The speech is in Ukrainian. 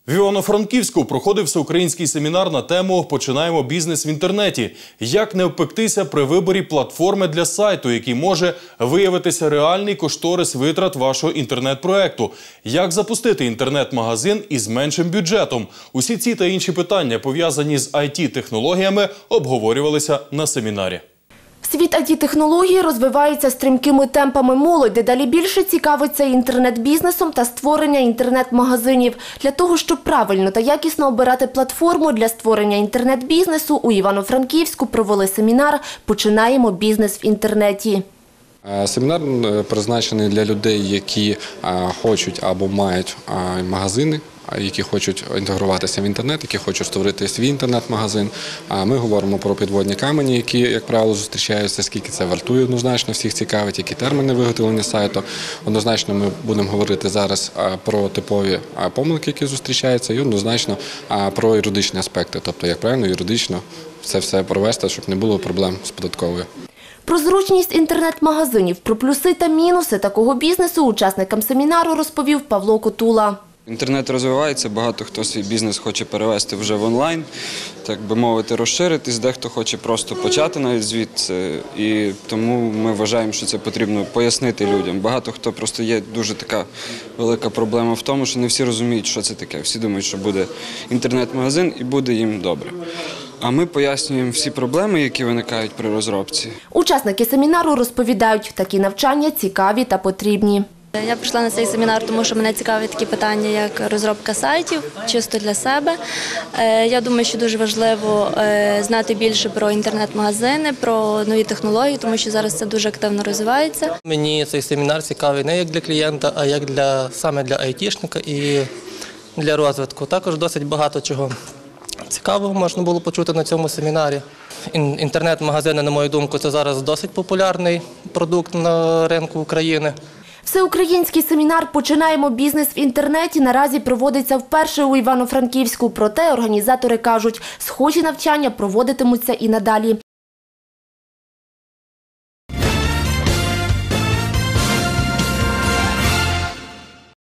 В Івано-Франківську проходив всеукраїнський семінар на тему «Починаємо бізнес в інтернеті». Як не впектися при виборі платформи для сайту, який може виявитися реальний кошторис витрат вашого інтернет-проекту. Як запустити інтернет-магазин із меншим бюджетом. Усі ці та інші питання, пов'язані з IT-технологіями, обговорювалися на семінарі. Світ IT-технологій розвивається стрімкими темпами. Молодь дедалі більше цікавиться інтернет-бізнесом та створення інтернет-магазинів. Для того, щоб правильно та якісно обирати платформу для створення інтернет-бізнесу, у Івано-Франківську провели семінар «Починаємо бізнес в інтернеті». Семінар призначений для людей, які хочуть або мають магазини, які хочуть інтегруватися в інтернет, які хочуть створити свій інтернет-магазин. Ми говоримо про підводні камені, які, як правило, зустрічаються, скільки це вартує, однозначно всіх цікавить, які терміни виготовлення сайту. Однозначно ми будемо говорити зараз про типові помилки, які зустрічаються, і однозначно про юридичні аспекти, тобто, як правильно юридично це все провести, щоб не було проблем з податковою. Про зручність інтернет-магазинів, про плюси та мінуси такого бізнесу учасникам семінару розповів Павло Котула. Інтернет розвивається, багато хто свій бізнес хоче перевести вже в онлайн, так би мовити, розширитись, дехто хоче просто почати навіть звідси, і тому ми вважаємо, що це потрібно пояснити людям. Багато хто просто є дуже така велика проблема в тому, що не всі розуміють, що це таке. Всі думають, що буде інтернет-магазин і буде їм добре. А ми пояснюємо всі проблеми, які виникають при розробці. Учасники семінару розповідають, такі навчання цікаві та потрібні. Я прийшла на цей семінар, тому що мене цікавить такі питання, як розробка сайтів, чисто для себе. Я думаю, що дуже важливо знати більше про інтернет-магазини, про нові технології, тому що зараз це дуже активно розвивається. Мені цей семінар цікавий не як для клієнта, а як саме для айтішника і для розвитку. Також досить багато чого цікавого можна було почути на цьому семінарі. Інтернет-магазини, на мою думку, це зараз досить популярний продукт на ринку України. Всеукраїнський семінар «Починаємо бізнес в інтернеті» наразі проводиться вперше у Івано-Франківську. Проте організатори кажуть, схожі навчання проводитимуться і надалі.